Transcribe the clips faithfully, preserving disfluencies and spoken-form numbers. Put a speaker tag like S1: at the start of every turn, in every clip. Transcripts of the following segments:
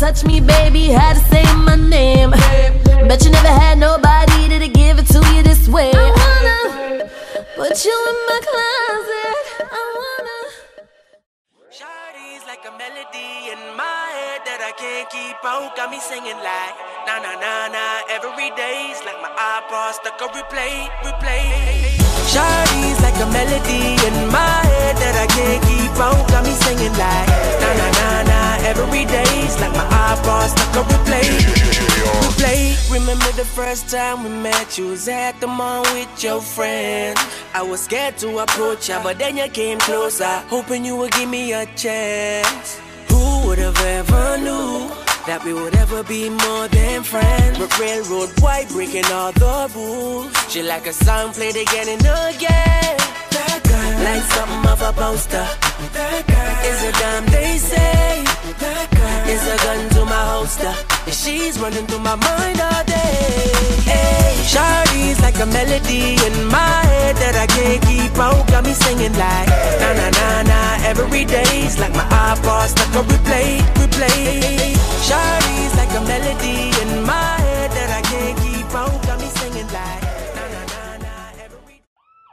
S1: touch me, baby, had to say my name. Bet you never had nobody to give it to you this way. I wanna put you in my closet. I wanna.
S2: Shawty's like a melody in my head that I can't keep out. Got me singing like na na na na every day's like my iPod stuck on replay, replay. Shawty's like a melody in my head that I can't keep out. Got me singing like na na na na every day's like my iPod stuck on replay, replay. Remember the first time we met? You was at the mall with your friends. I was scared to approach ya, but then you came closer, hoping you would give me a chance. Who would have ever knew that we would ever be more than friends? But railroad white breaking all the rules. She like a song played again and again. That girl, like something of a poster. That girl is a damn they say. That girl is a gun to my holster. And she's running through my mind all day. Hey, Shawty's like a melody in my head that I can't keep out. Got me singing like na na na na every day's like my iPod stuck on replay, replay. Shawty's like a melody in my head that I can't keep out. Got me singing like na na na na every.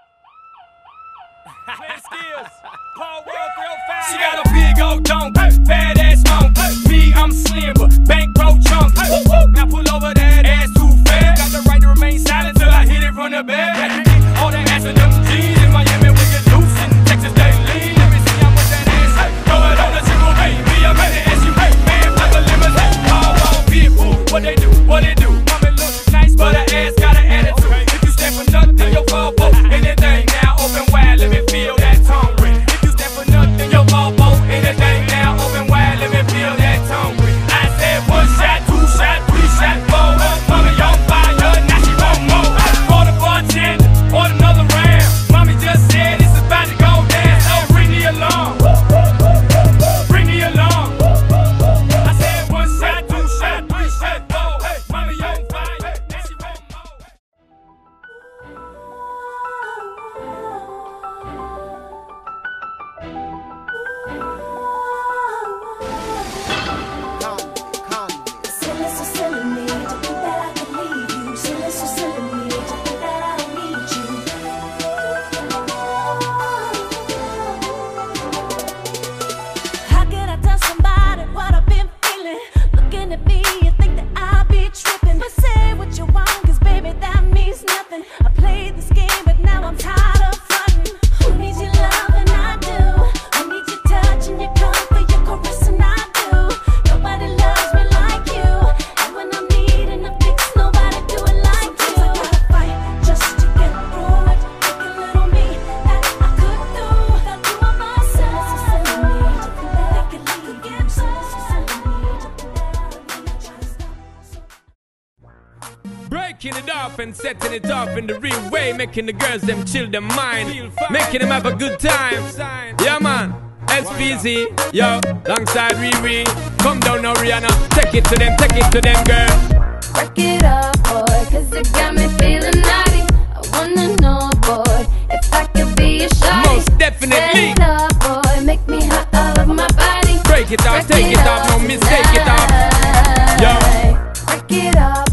S3: Clear skills, Paul World real fast. She got a big old dome, fat ass mom. Me, I'm slim, but bankroll chunk. Now pull over that ass too fat. Got the right to remain silent till I hit it from the back. All that ass in them jeans in Miami, we get loose in Texas, they lean. Let me see how much that ass. Throw it on the table, baby. I made it S U V, man, like a limousine. Paul World people, what they do, what they do. Mommy looks nice, but her ass got an attitude. If you stand for nothing, you'll fall for anything. Now open wide, let me feel that tongue ring. If you stand for nothing, you'll fall for anything. Now open wide, let me feel that tongue ring. I said one shot, two shot, three shot, four. Mommy on fire, now she want more. For the bartender, order another round. Mommy just said it's about to go down. So ring the alarm, ring the alarm. I said one shot, two shot, three shot, four. Mommy on fire, now she want more.
S1: Silly, so silly me to think that I could leave you. Silly, so silly me to think that I don't need you. How could I tell somebody what I've been feeling? Looking at me, you think that I'll be tripping. But say what you want, cause baby, that means nothing. I played this game, but now I'm tired of fronting. Who needs your love and I do? Who needs your touch and your comfort, your caress and I do? Nobody loves me like you. And when I'm needing a fix, nobody do it like you. Sometimes I gotta fight just to get through it. Take a little me that I could do without you on my side. So silly me to think that I could leave you. So silly me to think that I don't need you.
S3: Breaking it off and setting it off in the real way, making the girls them chill their mind, making them have a good time. Yeah man, S P Z, yo, alongside Riri. Come down now Rihanna, take it to them, take it to them girl.
S1: Break it up, boy, cause it got me feeling naughty. I wanna know, boy, if I could be a shawty.
S3: Most definitely.
S1: Set it up, boy, make me hot all over my body.
S3: Break it off,
S1: Break
S3: take it off, no mistake it off. Yo.
S1: Break it up.